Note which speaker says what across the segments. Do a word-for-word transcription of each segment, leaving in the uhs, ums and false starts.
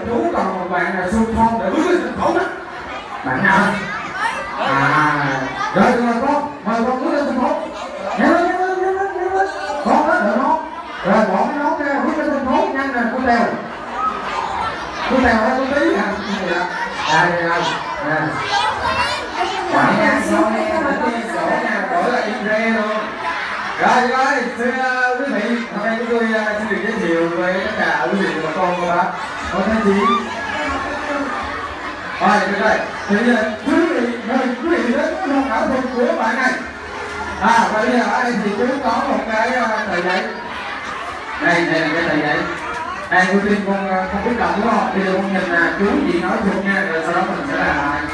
Speaker 1: chú còn một bạn là xung phong để bước lên sân khấu đó. Bạn nào? À, rồi rồi con, mời con bước lên sân khấu. Nhanh lên, nhanh lên, nhanh lên, nhanh lên. Con đó đợi nó. Rồi bỏ cái nón ra, bước lên sân khấu nhanh nè, con tèo. Con tèo hay con tí hả? Đây, đây, đây. Nè. Bạn nha, xong đi, sổ nha, đổi là in re luôn. Rồi, rồi, thưa uh, quý vị, hôm nay chúng tôi uh, xin được giới thiệu với tất cả quý vị và con của bác. Con thấy chị. Rồi, được rồi. Thì bây giờ quý vị, mời quý vị đến với môn ảo thuật của bạn này. À, và bây giờ ở đây thì chú có một cái uh, tờ giấy. Đây, đây là cái tờ giấy. Đây, cô Trinh con uh, không biết đọc đúng không? Bây giờ con nhìn là chú gì nói chung nha, rồi sau đó mình sẽ làm lại.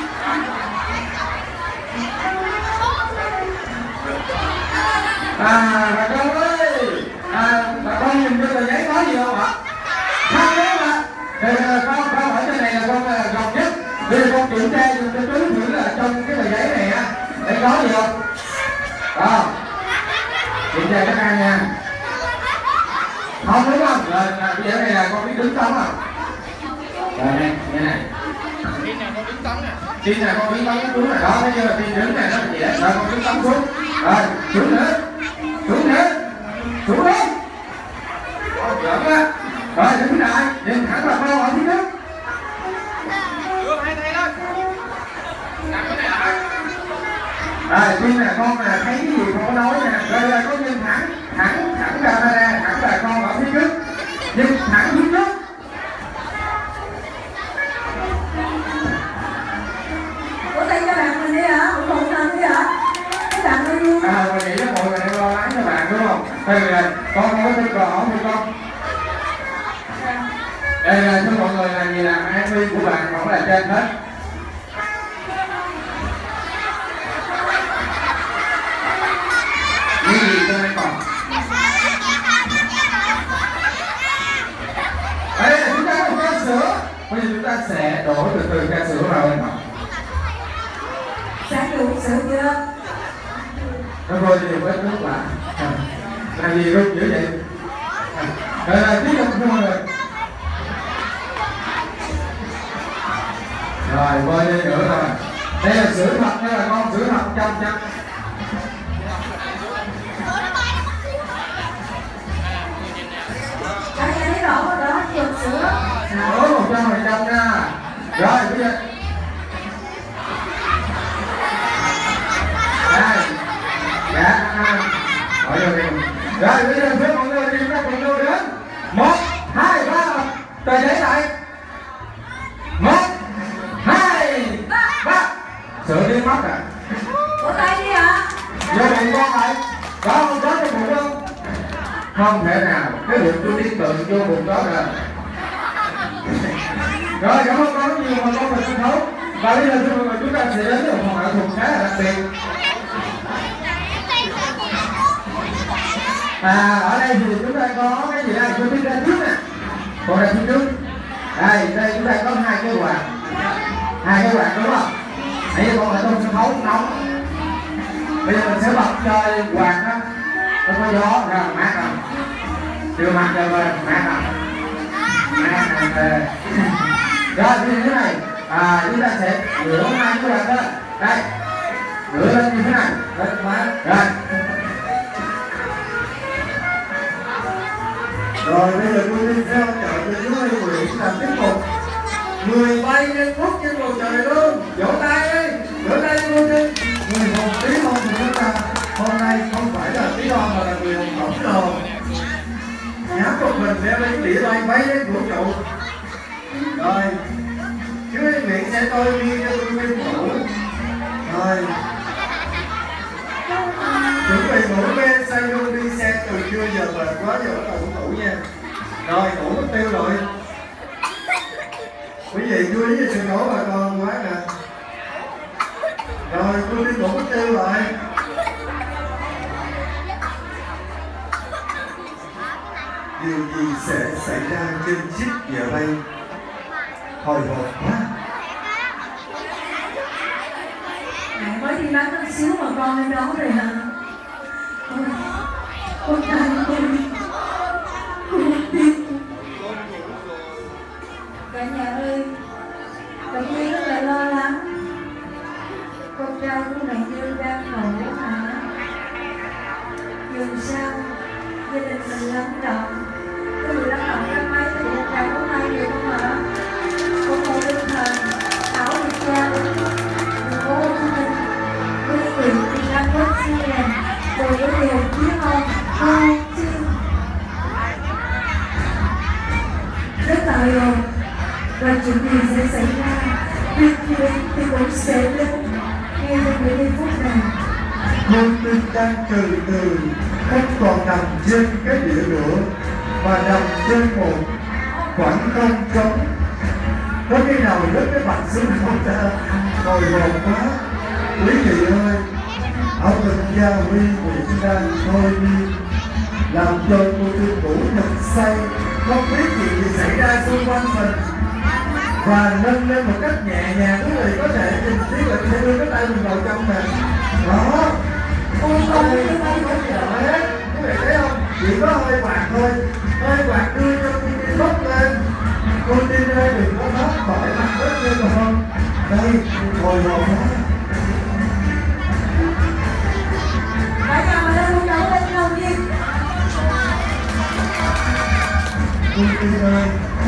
Speaker 1: À, bà con ơi, à, bà con nhìn cho tờ giấy có gì không ạ? Không đấy mà. Thì con, con ở trên này là con là gọc nhất. Bây giờ con kiểm tra cho chú thử là trong cái tờ giấy này á, để có gì không? Đó. Kiểm tra các anh nha. Không đúng không? Rồi, bây giờ này là con biết đứng tống không? Rồi nè, như này. Tin này con đứng tống nè. Tin này con đứng tống xuống này. Đó, thấy chưa? Tin đứng này nó là dễ. Rồi con đứng tống xuống. Rồi, xuống nữa. Xuống nữa. Xuống đi. Giỡn á. Rồi, đứng lại. Nhìn thẳng vào con ở phía trước. Đưa hai tay lên. Nằm cái này lại. Rồi, tin này con là thấy cái gì con có nói nè. Rồi, rồi con nhìn thẳng. Thẳng, thẳng ra ra. Thẳng là con ở phía trước. Nhìn thẳng phía trước.
Speaker 2: Ủa tay cho bạn mình đi hả? Ủa một lần đi hả? Các bạn ơi luôn.
Speaker 1: À, mình nghĩ là mọi người đang lo lắng cho bạn đúng không? Đây là con không có tin rõ thì con. Đây là cho mọi người là gì làm an nguy của bạn không là trên hết. Cái gì cho nên còn? Đây là chúng ta có một ca sữa. Bây giờ chúng ta sẽ đổ từ từ ca sữa vào bên trong.
Speaker 2: Sáng được sữa chưa?
Speaker 1: Nó vơi thì với nước lạ. Làm gì rung dữ vậy? Rồi là tiếp tục cho mọi người. Rồi vơi đi nữa rồi. Đây là sữa thật nha bà con, sữa thật trăm trăm.
Speaker 2: Đây là thấy rõ rồi đó, dược sữa.
Speaker 1: Sữa một trăm phần trăm nha. Rồi bây giờ. Đây. Dạ. Hỏi rồi đi. Rồi bây giờ với mọi người thì chúng ta cùng nhau đến. Một, hai, ba. Tờ giấy lại. Một, hai, ba. Sữa đi mất à.
Speaker 2: Vỗ tay đi hả?
Speaker 1: Vô bụng con lại. Có không có trong bụng không? Không thể nào. Cái bụng tôi tin tưởng vô bụng đó rồi. Rồi cảm ơn con rất nhiều mà con về sân khấu. Và bây giờ thưa mọi người chúng ta sẽ đến với một phòng ảo thuật khá là đặc biệt. À ở đây thì chúng ta có cái gì đây? Tôi biết ra trước nè. Còn ra phía trước. Đây, đây chúng ta có hai cái quạt. Hai cái quạt đúng không? Nãy giờ con ở trong sân khấu nóng. Bây giờ mình sẽ bật chơi quạt đó. Nó có gió ra mát không? Chưa mát cho mình, mát không? Mát nè. Rồi như thế này. À chúng ta sẽ rửa hai cái quạt đó. Đây. Rửa lên như thế này. Lên mát. Rồi.
Speaker 3: Rồi bây giờ tôi đi theo chợ cho chú Huy Nguyễn làm tiếp tục. Người bay lên phút trên bầu trời luôn. Vỗ tay đi, vỗ tay đi luôn đi. Người hùng tí hon thì chúng ta hôm nay không phải là tí hon mà là người hùng khổng lồ. Nhắm một mình sẽ lấy đĩa bay bay lên vũ trụ. Rồi chú Huy Nguyễn sẽ tôi đi cho tôi nguyên thủ. Rồi chuẩn bị ngủ bên say luôn đi xe từ trưa giờ mệt quá giờ bắt đầu ngủ nha. Rồi ngủ mất tiêu rồi. Quý vị chú ý cho sân khấu bà con quá nè. Rồi tôi đi ngủ mất tiêu rồi. Điều gì sẽ xảy ra trên chiếc giờ bay? Hồi hộp quá.
Speaker 2: Mẹ mới đi bán chút xíu mà con lên đó rồi hả? Ôi, con trai con đi. Con đi. Cả nhà ơi, Đồng Nhi rất là lo lắng. Con trai của mẹ Như đang ngủ hả? Dù sao, gia đình mình lắng động. Cái người lắng động ra mấy thì con trai có hai người không hả? Con một tinh thần, Thảo Việt Nam, thành phố Hồ Chí Minh, Quy Nguyện Việt Nam West Zealand, rồi với điều chiếc hôn, hai chương. Rất là rồi, và chuyện gì sẽ xảy ra, việc gì thì cũng sẽ đến ngay trong những giây phút này.
Speaker 3: Con tin đang từ từ không còn nằm trên cái đĩa nữa mà nằm trên một khoảng không trống. Có khi nào rớt cái mặt xuống không ta? Hồi hộp quá. Quý vị ơi, ảo thuật gia Huy Nguyễn đang thôi đi làm cho cô Trinh ngủ thật say, không biết chuyện gì xảy ra xung quanh mình, và nâng lên một cách nhẹ nhàng. Quý vị có thể nhìn thấy là sẽ đưa cái tay mình vào trong nè. Đó, ôi không thấy cái không sợ hết. Quý vị thấy không? Chỉ có hơi quạt thôi, hơi quạt đưa cho cô Trinh bốc lên. Cô Trinh ơi, đừng có thoát khỏi mặt đất lên mà không. Đây, hồi hộp đó.
Speaker 2: Cả nhà mình đang muốn đấu lên không đi.
Speaker 3: Cô Trinh ơi,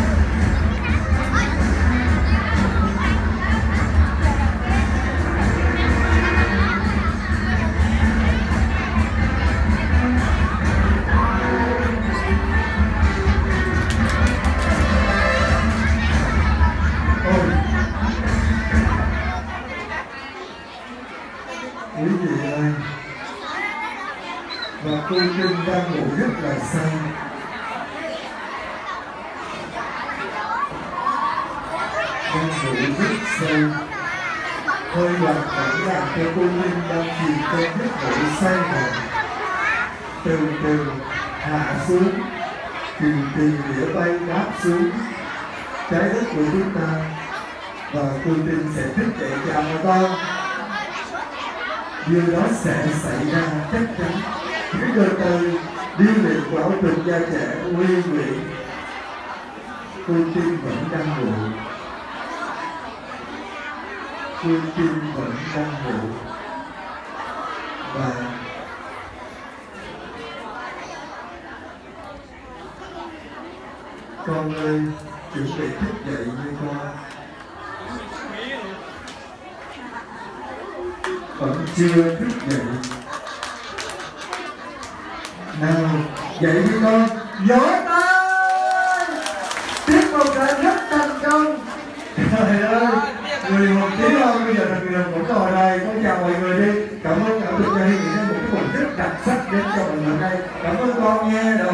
Speaker 3: quý vị ơi, và cô Trinh đang ngủ rất là say. Đang ngủ rất say. Hơi quạt cảm làm cho cô Trinh đang chìm trong giấc ngủ say rồi. Từ từ hạ xuống, chìm chìm đĩa bay đáp xuống trái đất của chúng ta, và cô Trinh sẽ thức dậy chào bà con. Điều đó sẽ xảy ra chắc chắn. Cái đời tôi điêu luyện của ảo thuật gia trẻ Huy Nguyễn, cô Trinh vẫn đang ngủ. Cô Trinh vẫn đang ngủ. Và con ơi, chuẩn bị thức dậy như con. Vẫn chưa thức dậy. Nào, dậy đi con, vỗ tay. Tiết mục đã rất thành công. Trời ơi, mười một tiếng không, bây giờ là người cũng ngồi đây. Con chào mọi người đi. Cảm ơn cảm ơn gia đình đã một cái buổi rất đặc sắc đến cho mình hôm nay. Cảm ơn con nha. Rồi.